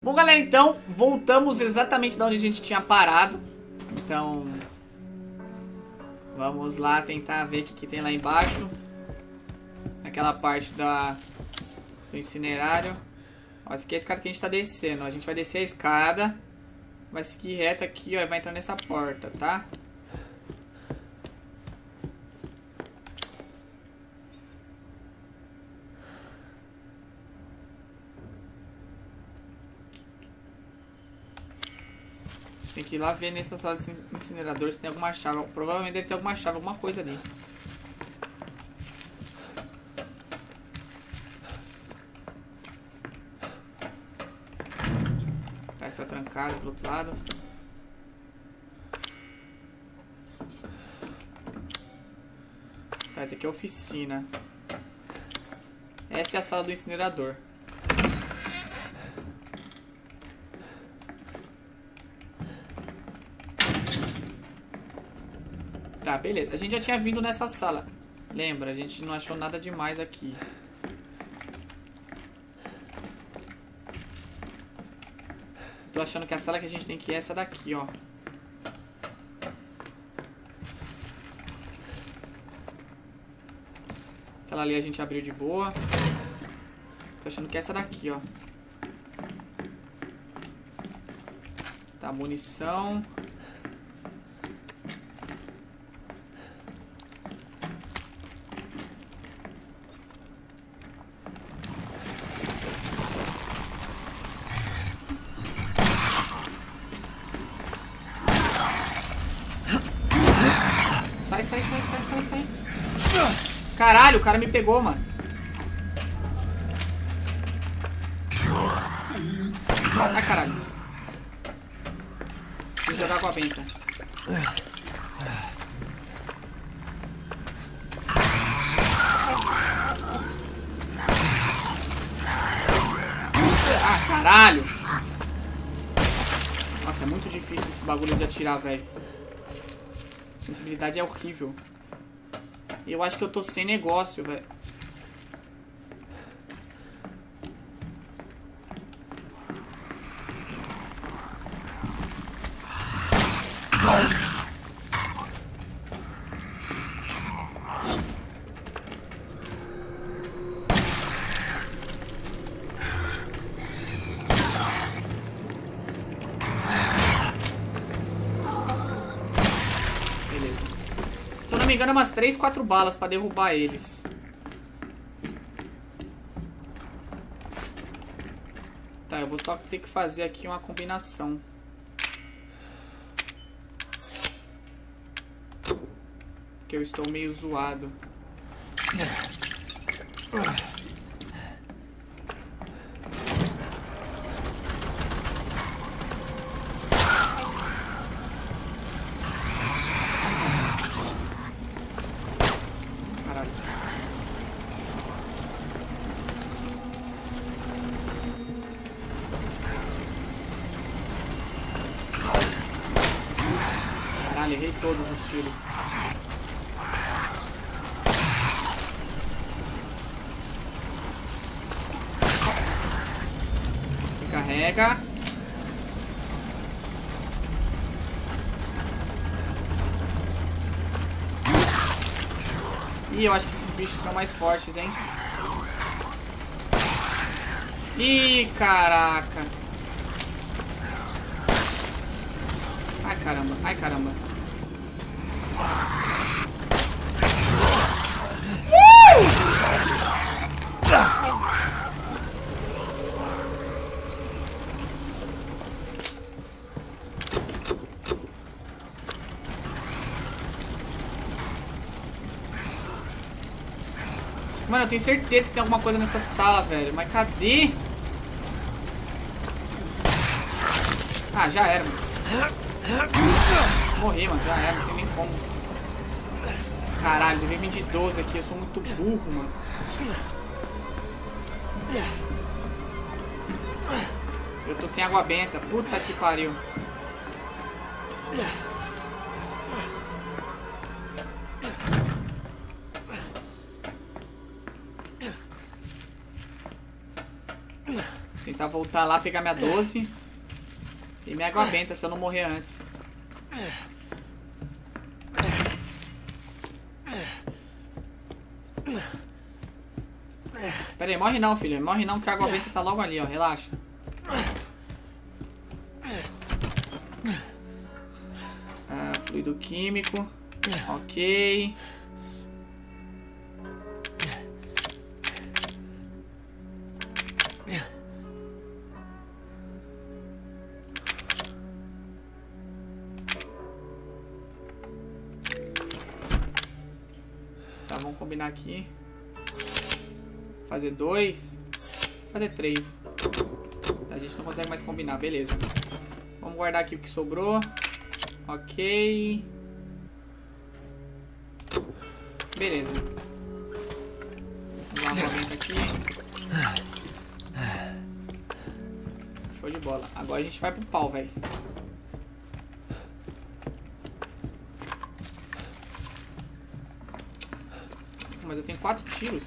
Bom, galera, então, voltamos exatamente de onde a gente tinha parado. Então, vamos lá tentar ver o que tem lá embaixo. Naquela parte do incinerário. Ó, essa aqui é a escada que a gente tá descendo. Ó. A gente vai descer a escada. Vai seguir reto aqui, ó, e vai entrar nessa porta, tá? Tem que ir lá ver nessa sala de incinerador se tem alguma chave. Provavelmente deve ter alguma chave, alguma coisa ali. Parece que tá trancado pelo outro lado. Tá, essa aqui é a oficina. Essa é a sala do incinerador. Tá, beleza. A gente já tinha vindo nessa sala. Lembra, a gente não achou nada demais aqui. Tô achando que a sala que a gente tem que ir é essa daqui, ó. Aquela ali a gente abriu de boa. Tô achando que é essa daqui, ó. Tá, munição. Sai. Caralho, o cara me pegou, mano. Ai, caralho. Vou jogar água benta. Ah, caralho. Nossa, é muito difícil esse bagulho de atirar, velho. A sensibilidade é horrível. E eu acho que eu tô sem negócio, velho. Se eu não me engano, é umas 3, 4 balas pra derrubar eles. Tá, eu vou só ter que fazer aqui uma combinação. Porque eu estou meio zoado. Caralho, errei todos os tiros. Recarrega. Ih, eu acho que esses bichos estão mais fortes, hein? Ih, caraca. Ai, caramba. Ai, caramba. Mano, eu tenho certeza que tem alguma coisa nessa sala, velho. Mas cadê? Ah, já era, mano. Morri, mano. Já era. Não tem nem como. Caralho, devia vir de 12 aqui. Eu sou muito burro, mano. Eu tô sem água benta. Puta que pariu. tentar tentar voltar lá, pegar minha 12. E minha água benta, se eu não morrer antes. Pera aí, morre não, filho. Morre não, que a água benta tá logo ali, ó. Relaxa. Fluido químico. Ok. Tá, vamos combinar aqui. Fazer 2. Fazer 3. A gente não consegue mais combinar, beleza. Vamos guardar aqui o que sobrou. Ok. Beleza. Vamos dar uma volta aqui. Show de bola. Agora a gente vai pro pau, velho. Mas eu tenho 4 tiros.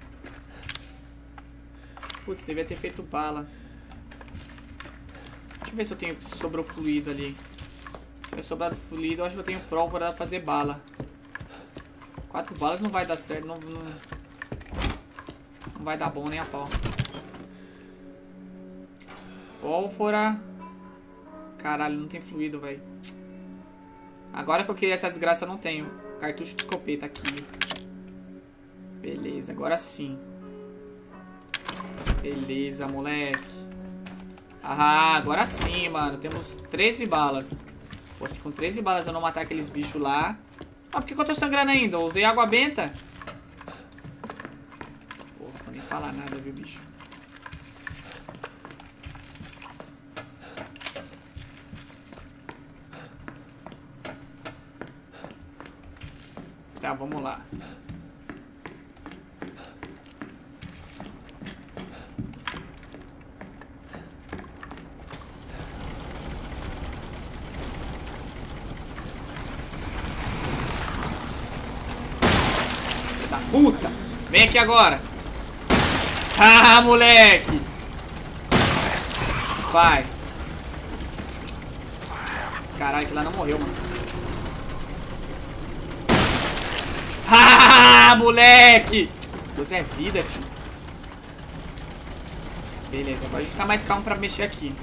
Putz, devia ter feito bala. Deixa eu ver se eu tenho. Se sobrou fluido ali. Se tiver sobrado fluido, eu acho que eu tenho pólvora pra fazer bala. 4 balas não vai dar certo. Não vai dar bom nem a pau. Pólvora. Caralho, não tem fluido, velho. Agora que eu queria essa desgraça, eu não tenho. Cartucho de escopeta aqui. Beleza, agora sim. Beleza, moleque. Ah, agora sim, mano. Temos 13 balas. Pô, se com 13 balas eu não matar aqueles bichos lá... Ah, por que eu tô sangrando ainda? Eu usei água benta. Pô, não vou nem falar nada, viu, bicho? Tá, vamos lá. Puta! Vem aqui agora! Ah, moleque! Vai! Caralho, que lá não morreu, mano. Ah, moleque! Você é vida, tio. Beleza, agora a gente tá mais calmo pra mexer aqui.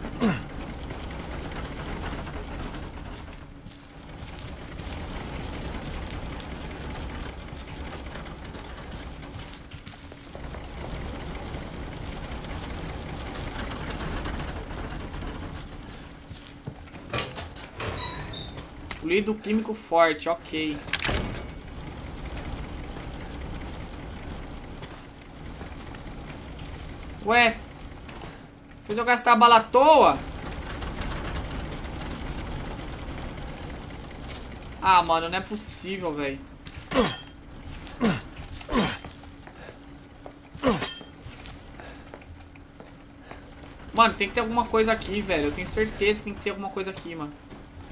Fluido químico forte, ok. Ué, fez eu gastar a bala à toa? Ah, mano, não é possível, velho. Mano, tem que ter alguma coisa aqui, velho. Eu tenho certeza que tem que ter alguma coisa aqui, mano.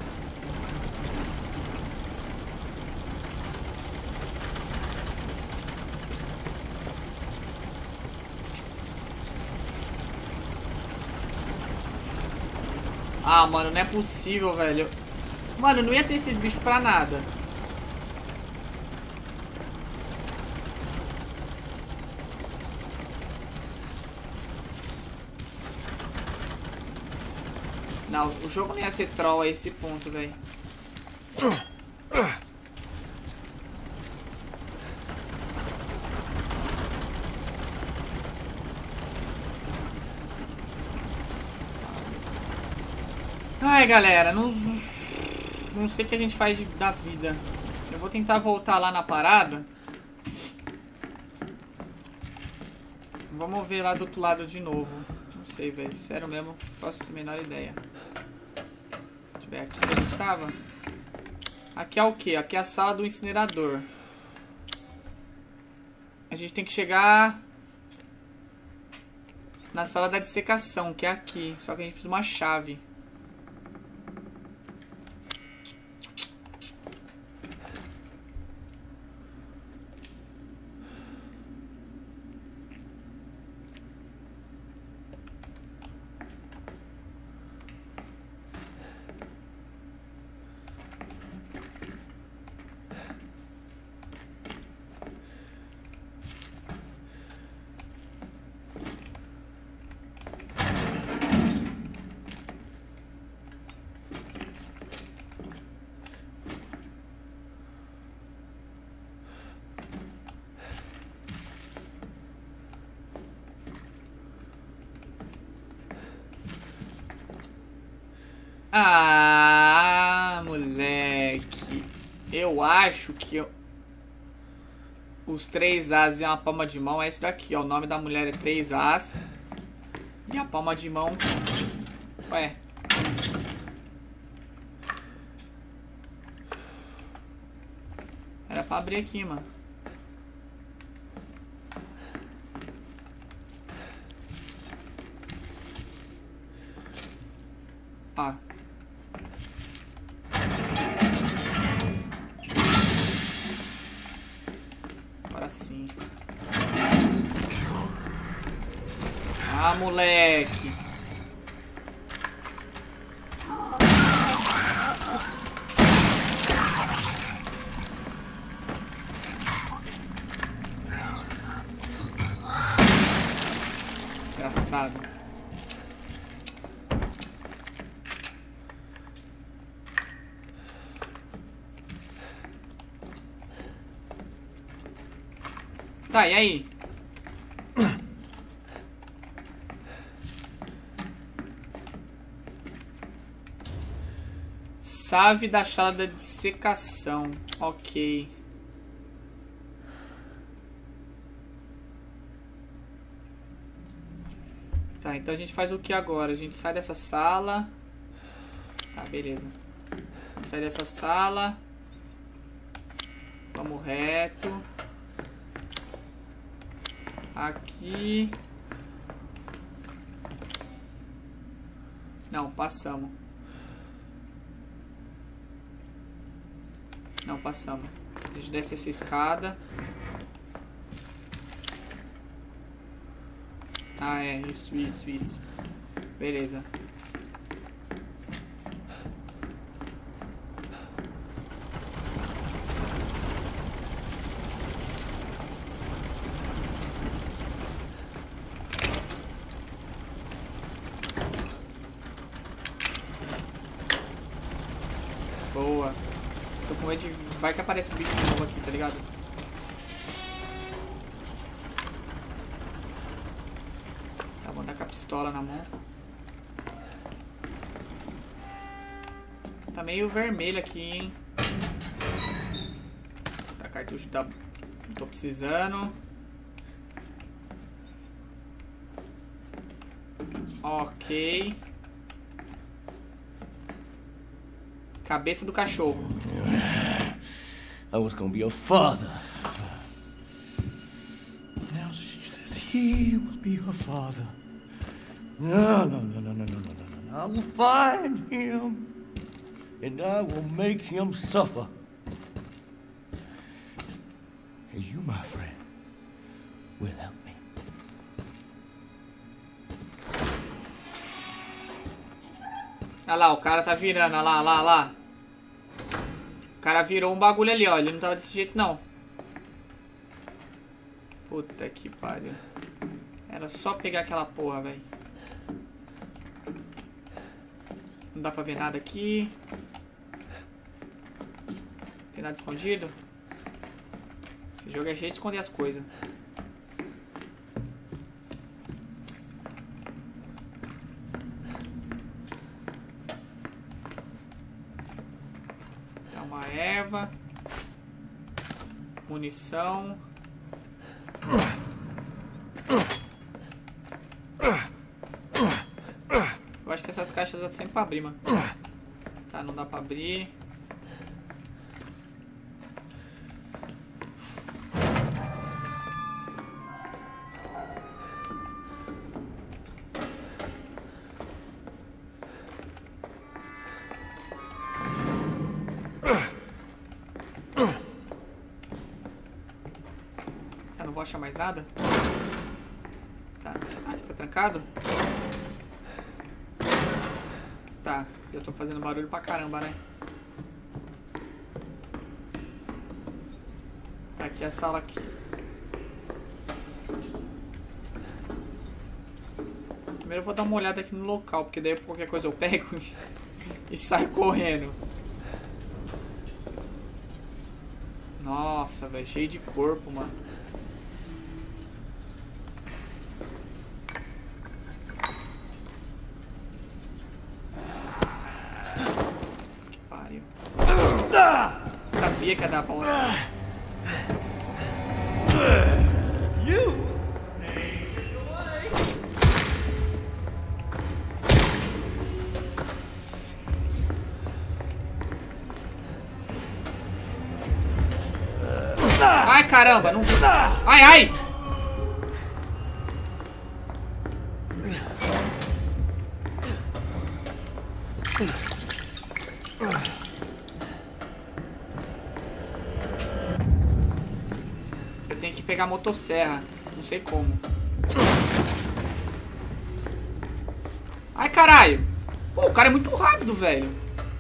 Ah, mano, não é possível, velho. Mano, não ia ter esses bichos pra nada. Não, o jogo não ia ser troll a esse ponto, velho. Ai, galera, não sei o que a gente faz da vida. Eu vou tentar voltar lá na parada. Vamos ver lá do outro lado de novo. Não sei, velho. Sério mesmo, não faço a menor ideia. Deixa eu ver aqui onde a gente tava. Aqui é o quê? Aqui é a sala do incinerador. A gente tem que chegar na sala da dissecação, que é aqui. Só que a gente precisa de uma chave. Ah, moleque. Eu acho que os 3 As e uma palma de mão é isso daqui, ó. O nome da mulher é 3 As. E a palma de mão... Ué. Era pra abrir aqui, mano. Ó. Agora sim. Ah, moleque. Desgraçado. Tá, e aí? Chave da chala de secação. Ok. Tá, então a gente faz o que agora? A gente sai dessa sala. Tá, beleza. Sai dessa sala. Vamos reto. Aqui. Não, passamos. Não, passamos. A gente desce essa escada. Ah, é. Isso. Beleza. Boa. Tô com medo de... Vai que aparece um bicho de novo aqui, tá ligado? Tá, vou andar com a pistola na mão. Tá meio vermelho aqui, hein? Tá, cartucho da... Não tô precisando. Ok. Cabeça do cachorro. I was gonna be your father. Now she says he will be her father. No. I will find him and I will make him suffer. And you, my friend, will help me. Olha lá, o cara tá virando, olha lá. O cara virou um bagulho ali, ó. Ele não tava desse jeito, não. Puta que pariu. Era só pegar aquela porra, velho. Não dá pra ver nada aqui. Tem nada escondido? Esse jogo é cheio de esconder as coisas. Erva, munição. Eu acho que essas caixas dá sempre pra abrir, mano. Tá, não dá pra abrir. Não vou achar mais nada. Tá. Ah, tá trancado? Tá. Eu tô fazendo barulho pra caramba, né? Tá aqui a sala aqui. Primeiro eu vou dar uma olhada aqui no local, porque daí qualquer coisa eu pego e saio correndo. Nossa, velho, cheio de corpo, mano. Sabia que ia dar bosta. Ai, caramba, não... Ai, ai! Eu tenho que pegar a motosserra. Não sei como. Ai, caralho! Pô, o cara é muito rápido, velho.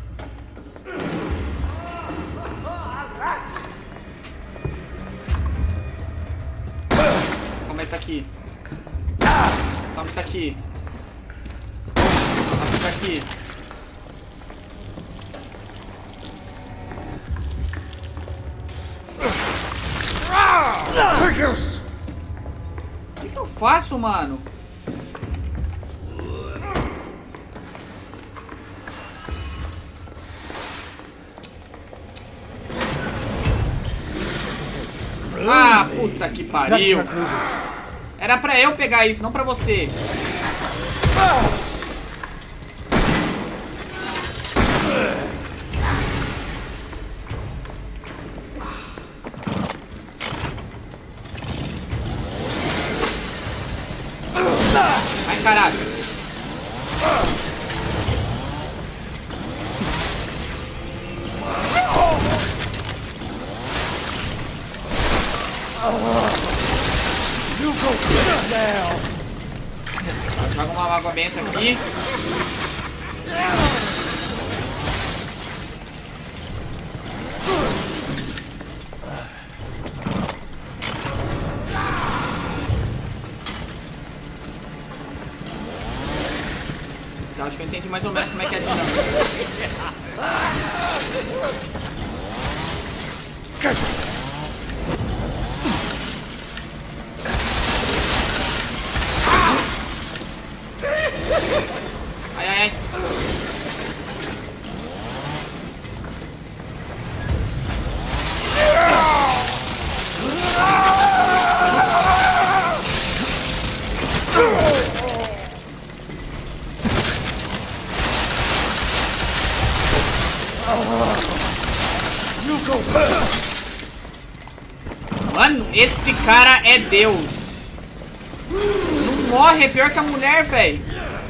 Toma isso aqui. Toma isso aqui. Toma isso aqui. O que eu faço, mano? Ah, puta que pariu. Era pra eu pegar isso, não pra você. Ai, caralho. Joga uma água benta aqui. Eu acho que eu entendi mais ou menos como é que é a dinâmica. Ai, ai, ai. Mano, esse cara é Deus. Não morre, é pior que a mulher, velho.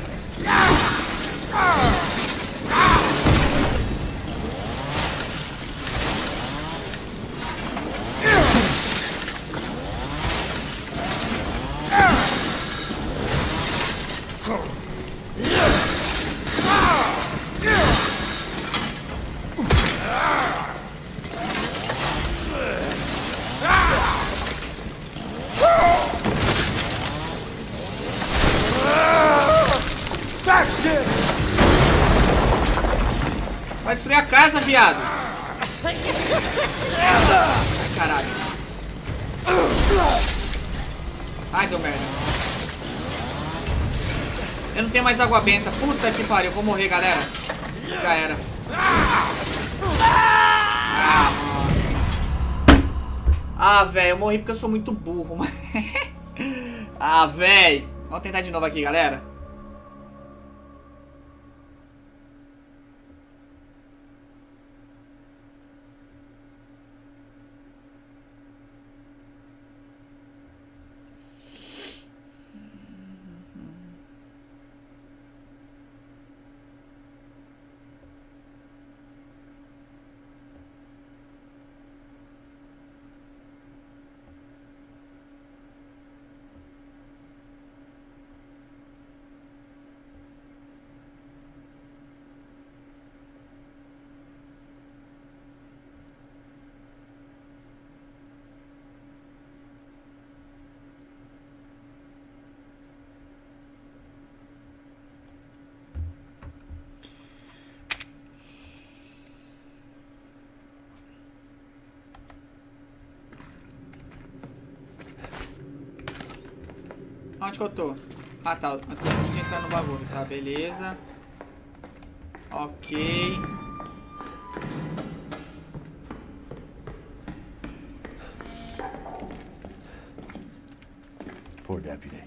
Vai destruir a casa, viado. Ai, caralho. Ai, deu merda. Eu não tenho mais água benta. Puta que pariu. Eu vou morrer, galera. Já era. Ah, velho. Eu morri porque eu sou muito burro. Ah, velho. Vamos tentar de novo aqui, galera. Onde que eu tô? Ah, tá. Eu tô entrando no bagulho. Tá, beleza. Ok. Poor deputy.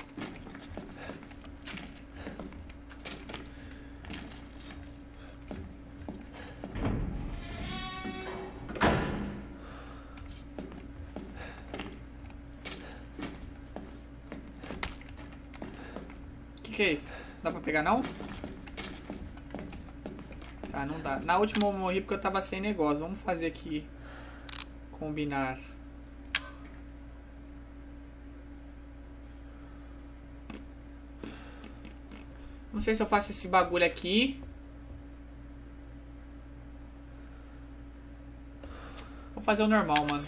Que é isso? Dá pra pegar não? Tá, não dá. Na última eu morri porque eu tava sem negócio. Vamos fazer aqui. Combinar. Não sei se eu faço esse bagulho aqui. Vou fazer o normal, mano.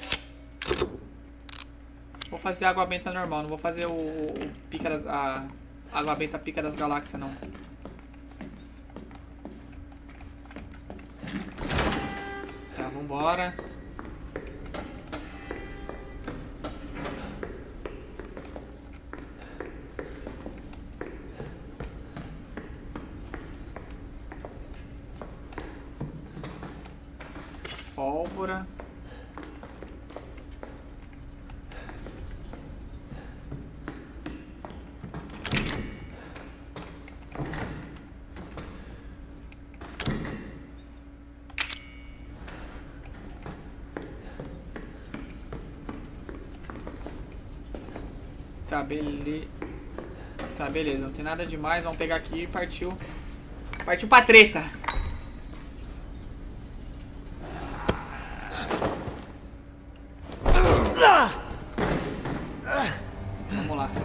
Vou fazer a água benta normal. Não vou fazer o pica das... A água benta pica das galáxias, não. Tá, vambora. Pólvora. Tá, beleza. Não tem nada demais. Vamos pegar aqui e partiu. Partiu pra treta. Vamos lá.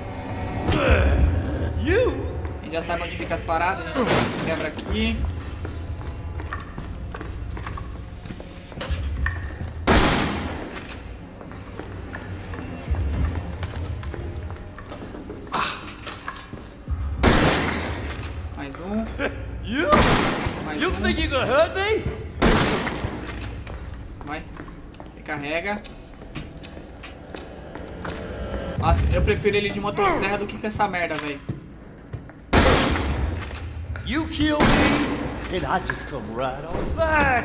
A gente já sabe onde fica as paradas. A gente quebra aqui. Mais um. Mais um. Think you gonna hurt me? Vai. Recarrega. Nossa, eu prefiro ele de motosserra do que com essa merda, velho. You kill me, and I just come right on back.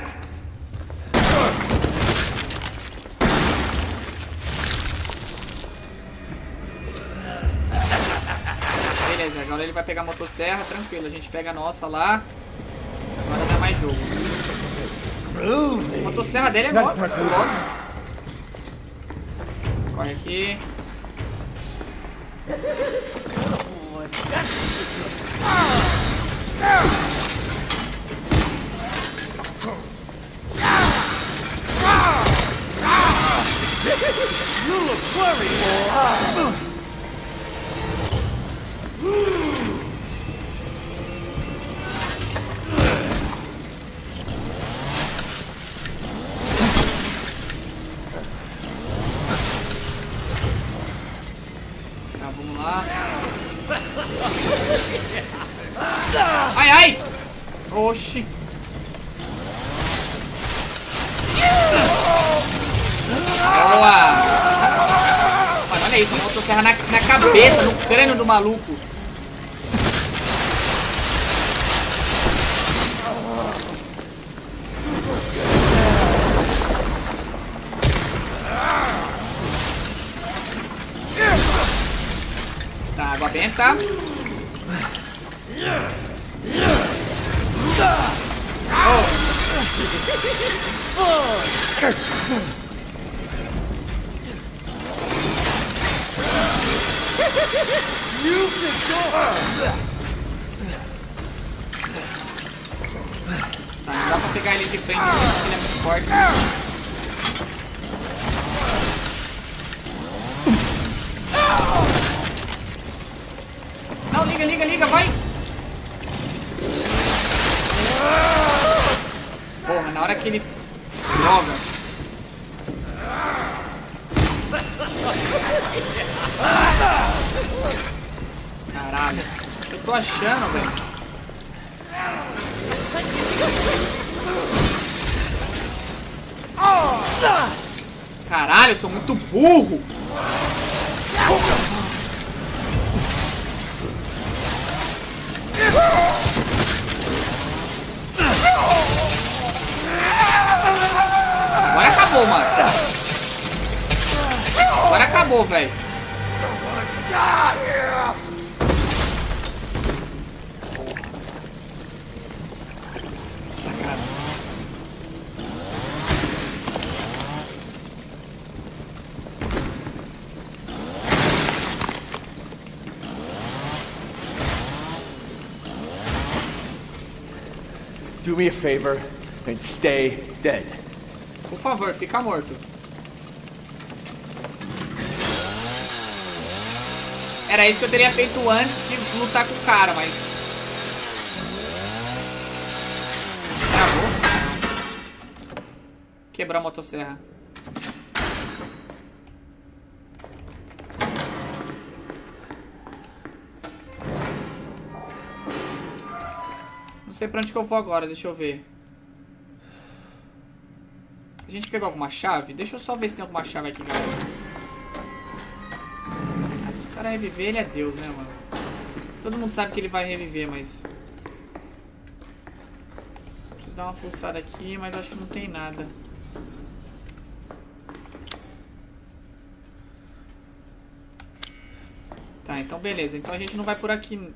Beleza, agora ele vai pegar a motosserra, tranquilo. A gente pega a nossa lá. Agora não é mais jogo. A motosserra dele é nova, curiosa. Corre aqui. You look worried, boy. Tá, vamos lá. Ai, ai! Oxi! Boa! Mano, olha isso, a motosserra na cabeça, no crânio do maluco. Tá, água benta. Tá, não dá pra pegar ele de frente, porque ele é muito forte. Não, liga, vai! Porra, na hora que ele joga. Caralho. Eu tô achando, velho. Caralho, eu sou muito burro. Agora acabou, mano. Agora acabou, velho. Do me a favor and stay dead. Por favor, fica morto. Era isso que eu teria feito antes de lutar com o cara, mas... Travou. Quebrar a motosserra. Não sei pra onde que eu vou agora, deixa eu ver. A gente pegou alguma chave? Deixa eu só ver se tem alguma chave aqui, galera. Se o cara reviver, ele é Deus, né, mano? Todo mundo sabe que ele vai reviver, mas... Preciso dar uma fuçada aqui, mas acho que não tem nada. Tá, então beleza. Então a gente não vai por aqui...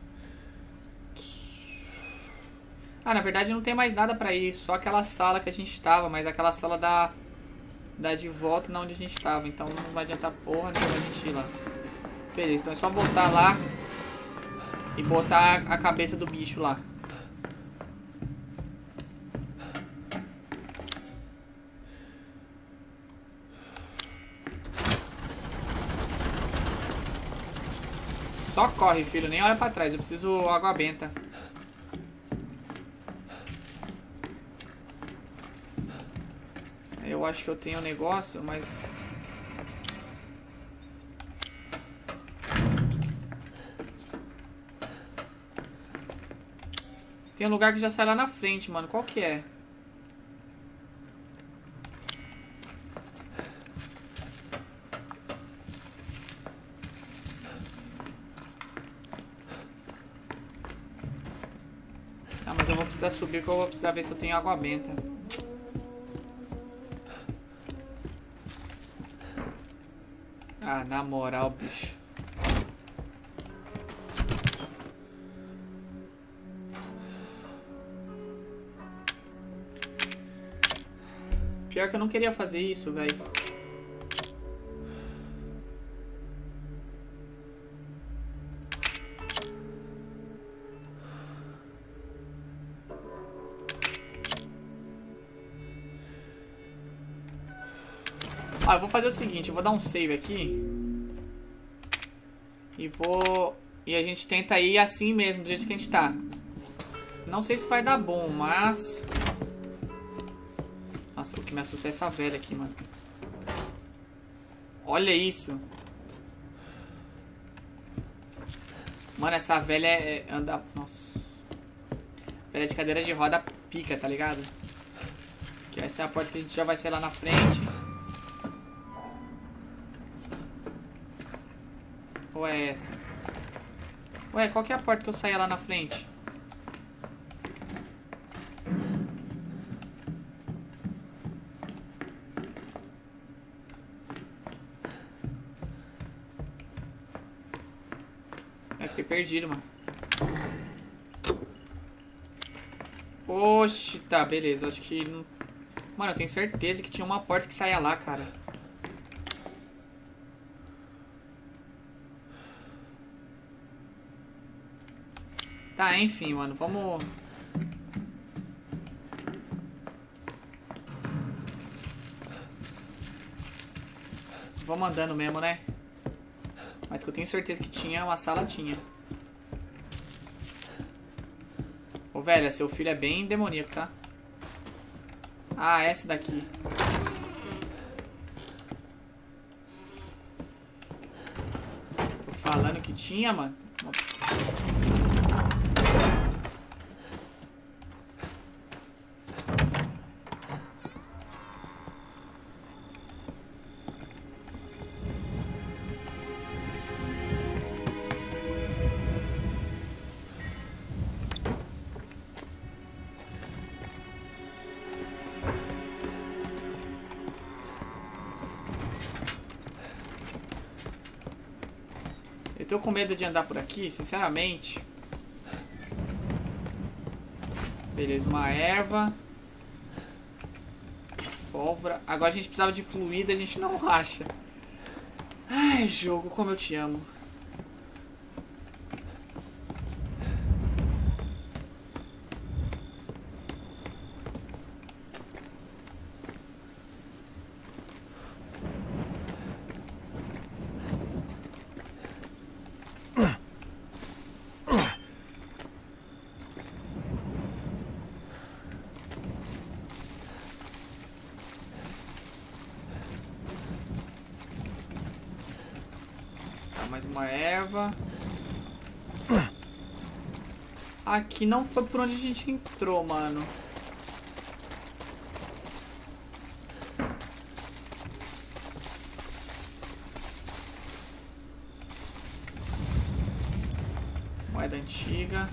Ah, na verdade não tem mais nada pra ir, só aquela sala que a gente estava, mas aquela sala dá de volta na onde a gente estava, então não vai adiantar porra nenhuma a gente ir lá. Beleza, então é só voltar lá e botar a cabeça do bicho lá. Só corre, filho, nem olha pra trás, eu preciso água benta. Eu acho que eu tenho um negócio, mas... Tem um lugar que já sai lá na frente, mano. Qual que é? Ah, mas eu vou precisar subir porque eu vou precisar ver se eu tenho água benta. Ah, na moral, bicho. Pior que eu não queria fazer isso, velho. Ah, eu vou fazer o seguinte, eu vou dar um save aqui. E vou... E a gente tenta ir assim mesmo, do jeito que a gente tá. Não sei se vai dar bom, mas... Nossa, o que me assusta é essa velha aqui, mano. Olha isso. Mano, essa velha anda... Nossa. Velha de cadeira de roda pica, tá ligado? Que essa é a porta que a gente já vai sair lá na frente. Ou é essa? Ué, qual que é a porta que eu saía lá na frente? Eu fiquei perdido, mano. Oxi, tá, beleza. Acho que... Não... Mano, eu tenho certeza que tinha uma porta que saía lá, cara. Tá, enfim, mano, vamos... Vamos andando mesmo, né? Mas que eu tenho certeza que tinha, uma sala tinha. Ô, velho, seu filho é bem demoníaco, tá? Ah, essa daqui. Tô falando que tinha, mano. tô com medo de andar por aqui, sinceramente. Beleza, uma erva. Pólvora. Agora a gente precisava de fluido, a gente não acha. Ai, jogo, como eu te amo. Mais uma erva. Aqui não foi por onde a gente entrou, mano. Moeda antiga.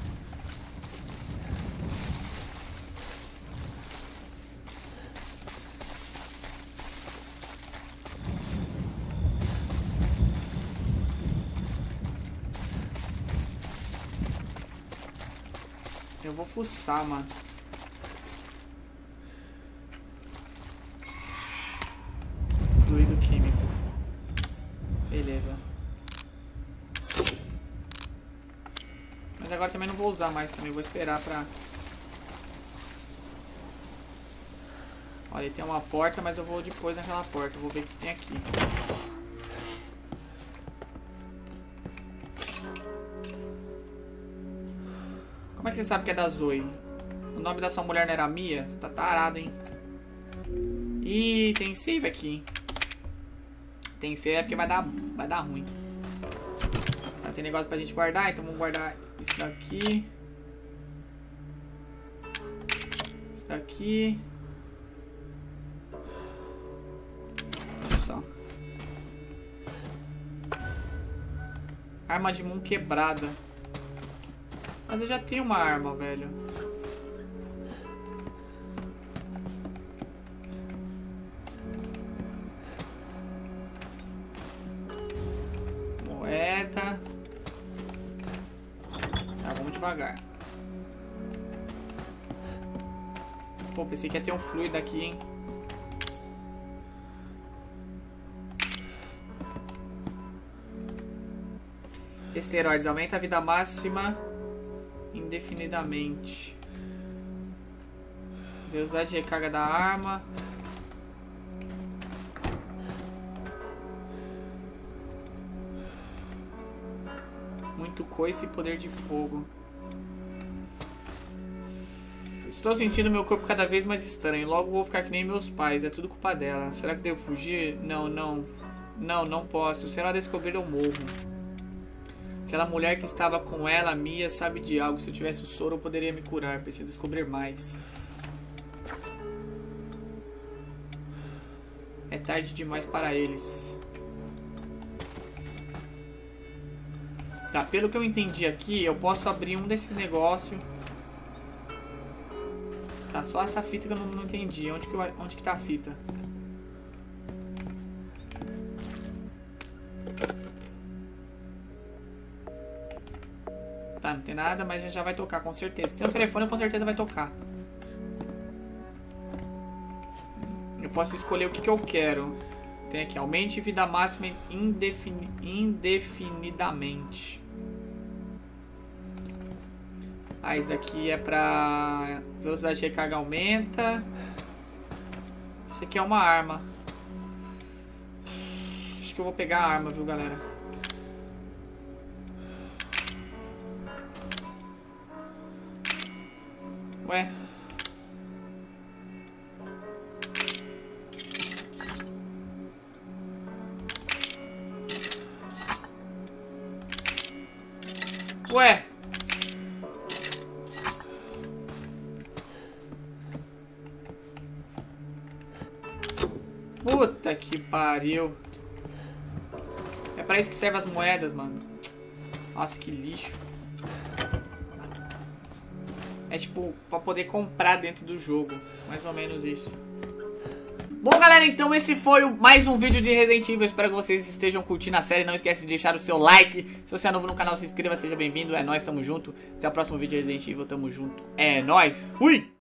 Eu vou fuçar, mano. Fluido químico. Beleza. Mas agora também não vou usar mais também. Vou esperar pra... Olha, tem uma porta, mas eu vou depois naquela porta. Eu vou ver o que tem aqui. Como é que você sabe que é da Zoe? O nome da sua mulher não era Mia? Você tá tarado, hein? Ih, tem save aqui. Tem save é porque vai dar ruim. Tá, tem negócio pra gente guardar, então vamos guardar isso daqui. Isso daqui. Olha só. Arma de mão quebrada. Mas eu já tenho uma arma, velho. Moeda. Tá, vamos devagar. Pô, pensei que ia ter um fluido aqui, hein. Esteroides. Aumenta a vida máxima indefinidamente. Velocidade de recarga da arma. Muito coice e poder de fogo. Estou sentindo meu corpo cada vez mais estranho. Logo vou ficar que nem meus pais. É tudo culpa dela. Será que devo fugir? Não posso. Se ela descobrir, eu morro. Aquela mulher que estava com ela, Mia, sabe de algo. Se eu tivesse o soro, eu poderia me curar. Preciso descobrir mais. É tarde demais para eles. Tá, pelo que eu entendi aqui, eu posso abrir um desses negócios. Tá, só essa fita que eu não entendi. Onde que tá a fita? Tá, não tem nada, mas já vai tocar, com certeza. Se tem um telefone, com certeza vai tocar. Eu posso escolher o que eu quero. Tem aqui, aumente vida máxima indefinidamente. Ah, isso daqui é pra... Velocidade de recarga aumenta. Isso aqui é uma arma. Acho que eu vou pegar a arma, viu, galera? Ué? Ué? Puta que pariu. É pra isso que servem as moedas, mano. Nossa, que lixo. É tipo, pra poder comprar dentro do jogo. Mais ou menos isso. Bom, galera, então esse foi mais um vídeo de Resident Evil. Espero que vocês estejam curtindo a série. Não esquece de deixar o seu like. Se você é novo no canal, se inscreva, seja bem-vindo. É nóis, tamo junto. Até o próximo vídeo de Resident Evil, tamo junto. É nóis, fui!